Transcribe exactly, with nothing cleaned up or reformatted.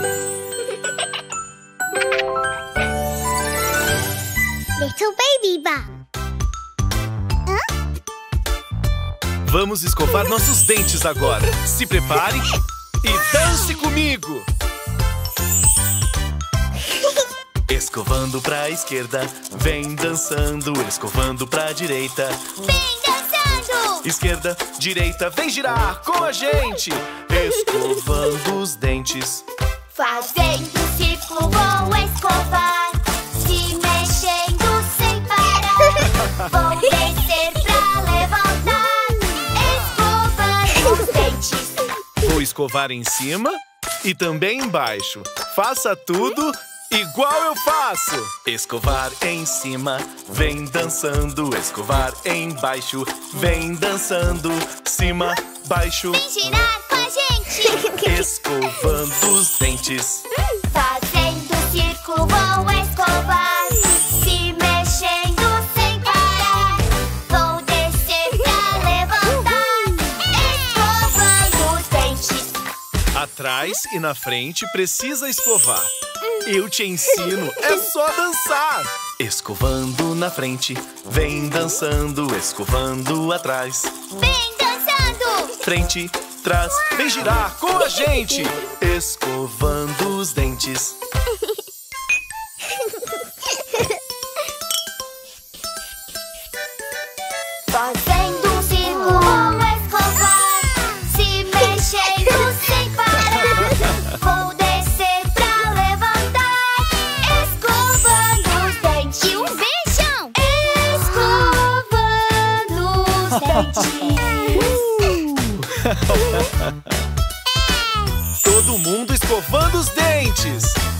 Little Baby Bum. Vamos escovar nossos dentes agora. Se prepare e dance comigo. Escovando pra esquerda, vem dançando. Escovando pra direita, Vem dançando! esquerda, direita, vem girar com a gente. Escovando os dentes. Fazendo círculo, vou escovar. Se mexendo sem parar. Vou descer pra levantar. Escovando os dentes. Vou escovar em cima e também embaixo. Faça tudo igual eu faço. Escovar em cima, vem dançando. Escovar embaixo, vem dançando. Cima, baixo, Vem girar com a gente. escovando os dentes. Fazendo círculo, vou escovar. Se mexendo sem parar. Vou descer pra levantar. Escovando os dentes. Atrás e na frente precisa escovar. Eu te ensino, é só dançar. Escovando na frente, vem dançando. Escovando atrás, Vem dançando. frente, trás, vem girar com a gente. Escovando os dentes. Fazendo um círculo, vou escovar. Se mexendo sem parar. Vou descer pra levantar. Escovando os dentes. E um beijão. Escovando os dentes. Todo mundo escovando os dentes.